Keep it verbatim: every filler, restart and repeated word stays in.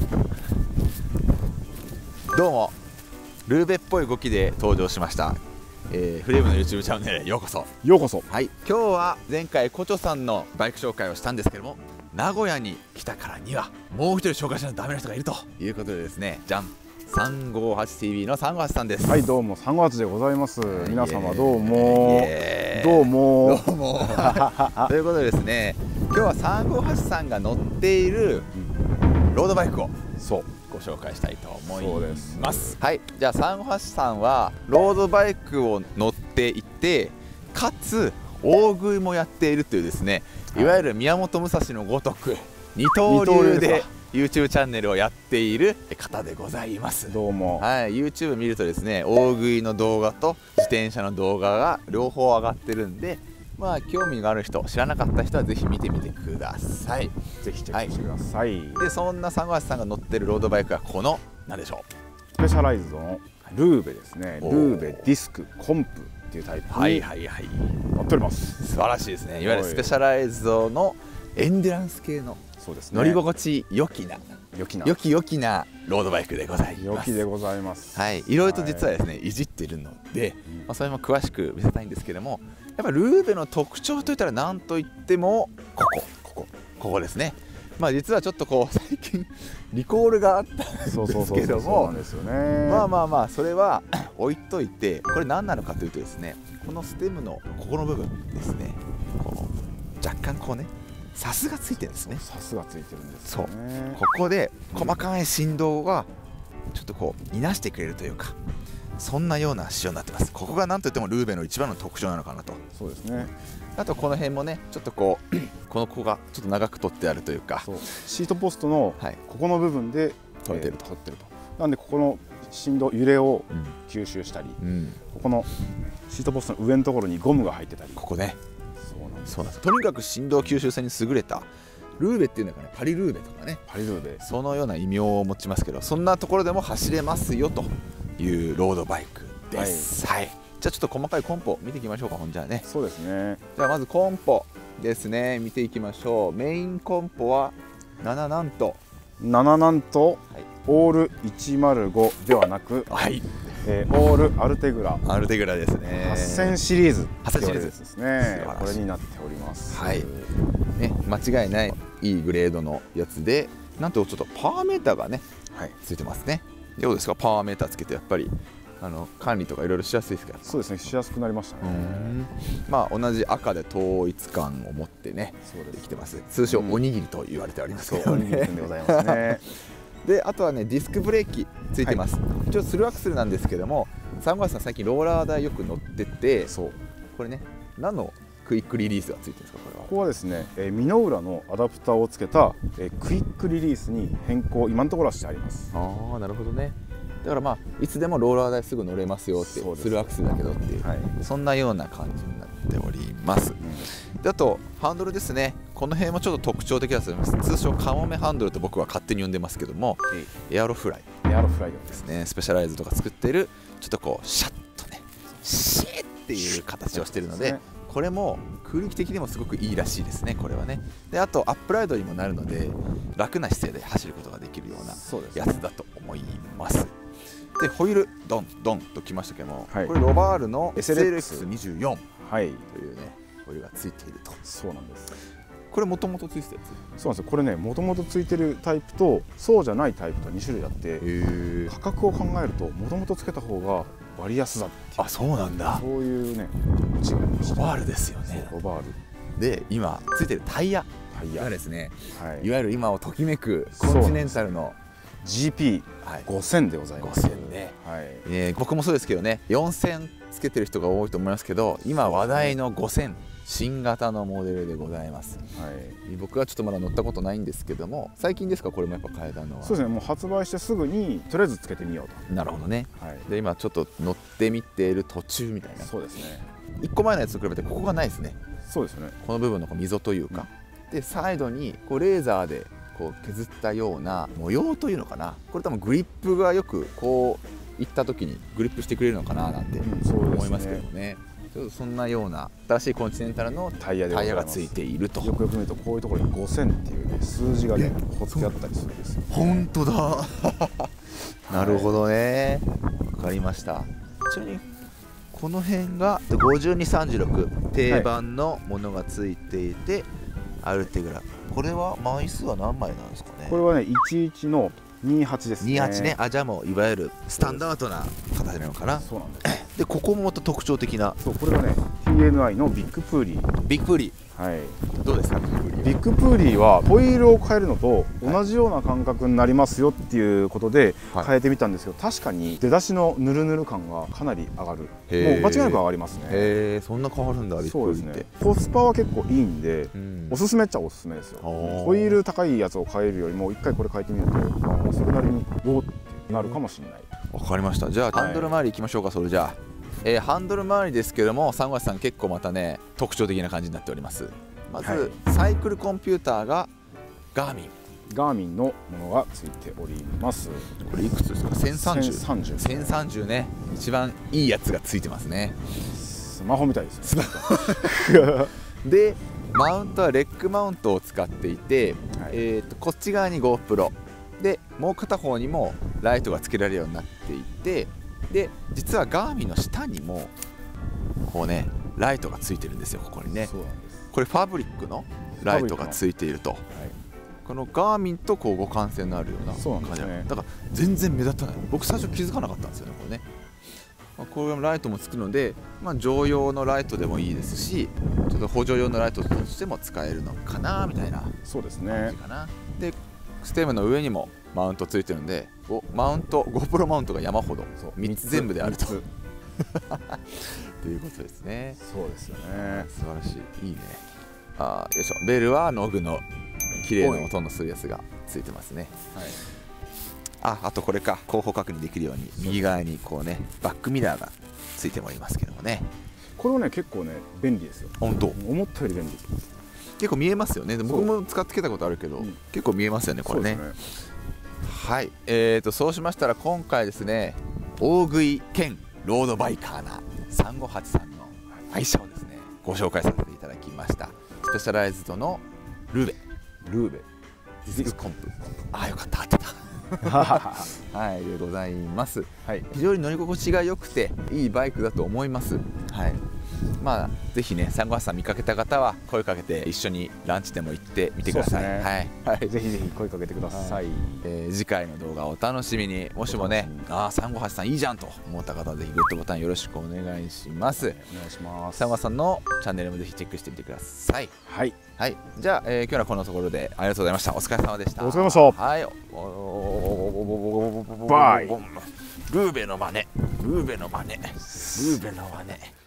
どうもルーベっぽい動きで登場しました、えー、フレームの YouTube チャンネルへようこそ。 ようこそ。 はい、今日は前回コチョさんのバイク紹介をしたんですけども、名古屋に来たからにはもう一人紹介しないとダメな人がいるということでですね、じゃん さんごーはちティーブイ のさんごーはちさんです。 はい、どうもさんごーはちでございます。皆様どうもどうもどうもということでですね、今日はさんごーはちさんが乗っているロードバイクをそうご紹介したいと思います。はい、じゃあさんごーはちさんはロードバイクを乗っていて、かつ大食いもやっているというですね、いわゆる宮本武蔵のごとく二刀流で YouTube チャンネルをやっている方でございます。 どうも。 はい、YouTube 見るとですね、大食いの動画と自転車の動画が両方上がってるんで、まあ興味がある人、知らなかった人はぜひ見てみてください。 ぜひチェックしてください。 はい、でそんなさんごーはちさんが乗ってるロードバイクがこの何でしょう、 スペシャライズドのルーベですね。ルーベディスクコンプっていうタイプに乗っております。 素晴らしいですね。いわゆるスペシャライズドのエンデュランス系のそうですね、 乗り心地良きな良きな良き良きなロードバイクでございます。 良きでございます。 はい、いろいろと実はですね、いじっているので、まあ、それも詳しく見せたいんですけども、やっぱルーベの特徴といったら何といってもここここここですね。まあ実はちょっとこう最近リコールがあったんですけども、まあまあまあそれは置いといて、これ何なのかというとですね、このステムのここの部分ですね、この若干こうねサスがついてるんですね。 サスがついてるんですね。そう、ここで細かい振動がちょっとこういなしてくれるというか、そんなような仕様になってます。ここが何といってもルーベの一番の特徴なのかなと。 そうですね。 あとこの辺もね、ちょっとこうこのここがちょっと長く取ってあるというか、 そうシートポストのここの部分で取れてると、 えー、取ってると。なんでここの振動揺れを吸収したり、うん、ここのシートポストの上のところにゴムが入ってたり、 ここね、そうなんです。とにかく振動吸収性に優れたルーベっていうのがね、パリルーベとかね、 パリルーベそのような異名を持ちますけど、そんなところでも走れますよというロードバイクです。はい、はい、じゃあちょっと細かいコンポ見ていきましょうか。ほんじゃあね。 そうですね。 じゃあまずコンポですね、見ていきましょう。メインコンポはなななんとなななんと、はい、オールいちまるごではなく、 はい、 えー、オールアルテグラアルテグラですね。 はっせんシリーズはっせんシリーズですね。これになっております。 はいね、間違いないいいグレードのやつで、なんとちょっとパワーメーターがね、はい、ついてますね。どうですか、パワーメーターつけてやっぱりあの管理とかいろいろしやすいですか。 そうですね、しやすくなりましたね。 まあ同じ赤で統一感を持ってね、そうできてます。通称おにぎりと言われておりますけどね。おにぎりでございますね。であとはね、ディスクブレーキついてます。はい、一応スルーアクセルなんですけども、さんごーはちさん最近ローラー台よく乗ってて、そうこれね、何のクイックリリースがついてるんですか。これはここはですね、えー、ミノウラのアダプターをつけた、えー、クイックリリースに変更、今のところはしてあります。 ああ、なるほどね。だからまあいつでもローラー台すぐ乗れますよっていう、スルーアクセルだけどっていう、はい、そんなような感じになっております。うん、であとハンドルですね、この辺もちょっと特徴的だと思います。通称カモメハンドルと僕は勝手に呼んでますけども、エアロフライエアロフライですね。スペシャライズとか作っているちょっとこうシャッとね、シーっていう形をしているので、これも空力的にもすごくいいらしいですね。これはね。であとアップライドにもなるので、楽な姿勢で走ることができるようなやつだと思います。でホイールドンドンときましたけども、はい、これロバールの エスエルエックスにじゅうよん というねホイールがついていると。 そうなんです。 これもともとついてたやつ。そうなんですよ。これね、もともとついてるタイプとそうじゃないタイプとに種類あって、価格を考えるともともとつけた方が割安だっていう。 あ、そうなんだ。 そういうね違いました。 ロバールですよね。 ロバールで今ついてるタイヤタイヤがですね、 はい、 いわゆる今をときめくコンチネンタルのジーピーごせん でございます。 ごせんね、はい、えー、僕もそうですけどね、よんせんつけてる人が多いと思いますけど、今話題のごせん新型のモデルでございます。はい、僕はちょっとまだ乗ったことないんですけども、最近ですか、これもやっぱ変えたのは。 そうですね、もう発売してすぐにとりあえずつけてみようと。 なるほどね、はい、で今ちょっと乗ってみている途中みたいな。そうですね、いっこまえのやつと比べてここがないですね。そうですね、この部分のこう溝というか、うん、でサイドにこうレーザーでこう削ったような模様というのかな、これ多分グリップがよくこういった時にグリップしてくれるのかななんて思いますけどもね。 そんなような新しいコンチネンタルのタイヤでございます。 タイヤがついていると。 よくよく見るとこういうところにごせんっていうね数字がね彫ってあったりするんですよ。 本当だなるほどね、わかりました。ちなみにこの辺がごじゅうに、さんじゅうろく定番のものがついていて、はい、アルテグラ、これは枚数は何枚なんですかね。 これはねいちいちのにじゅうはちですね。 にじゅうはちね。あ、じゃあもういわゆるスタンダードな形なのかな。 そうなんです。 でここもまた特徴的な、 そうこれがね ティーエヌアイ のビッグプーリー。 ビッグプーリー、 はい、 どうですかビッグプーリー。 ビッグプーリーはホイールを変えるのと同じような感覚になりますよっていうことで変えてみたんですけど、確かに出だしのヌルヌル感がかなり上がる。もう間違いなく上がりますね。 へえ、そんな変わるんだビッグプーリーって。 そうですね、コスパは結構いいんで、うん、おすすめっちゃおすすめですよ。ホイール高いやつを変えるよりも一回これ変えてみるとそれなりにおーってなるかもしれない。 わかりました。じゃあ、はい、ハンドル周りいきましょうか。それじゃあ、えー、ハンドル周りですけども、サンゴ橋さん結構またね特徴的な感じになっております。まず、はい、サイクルコンピューターがガーミンガーミンのものがついております。 これいくつですか。せんさんじゅう。 せんさんじゅう。 せんさんじゅうね、一番いいやつがついてますね。 スマホみたいですね。 スマホでマウントはレッグマウントを使っていて、はい、えーとこっち側に GoPro でもう片方にもライトがつけられるようになっていて、で実はガーミンの下にもこうねライトがついてるんですよ。ここにね。そうなんです。これファブリックのライトがついていると、はい、このガーミンとこう互換性のあるような感じな、ね、だから全然目立たない。僕最初気づかなかったんですよねこれね。まあ、これもライトもつくので、まあ、乗用のライトでもいいですし、ちょっと補助用のライトとしても使えるのかなみたいな感じかな。でステムの上にもマウントついてるんで、おマウント GoPro マウントが山ほどみっつ全部であるとということですね。 そうですよね。 素晴らしい。いいね。あ、よいしょ。ベルはノグの綺麗な音のするやつがついてますね。はい、あ, あとこれか、後方確認できるように右側にこうねバックミラーがついておりますけどもね。 これはね結構ね便利ですよ。 本当。思ったより便利。 結構見えますよね。僕も使ってきたことあるけど、うん、結構見えますよねこれね。はい、えーとそうしましたら今回ですね、大食い兼ロードバイカーなさんごはちさんの愛車をですねご紹介させていただきました。スペシャライズドのルーベルーベディスクコンプ。あ、よかった、合ってたはい、でございます。はい、非常に乗り心地が良くていいバイクだと思います。はい、まあぜひね、さんごはちさん見かけた方は声かけて一緒にランチでも行ってみてください。ね、はい、はい、 ぜひぜひ声かけてください。はい、 えー、次回の動画をお楽しみに。もしもね、ああさんごはちさんいいじゃんと思った方はぜひグッドボタンよろしくお願いします。 お願いします。 さんごはちさんのチャンネルもぜひチェックしてみてください。はい、はい、じゃあ、えー、今日はこのところでありがとうございました。お疲れ様でした。 お疲れ様でした。 はい、バイ。ルーベの真似、ルーベの真似、ルーベの真似。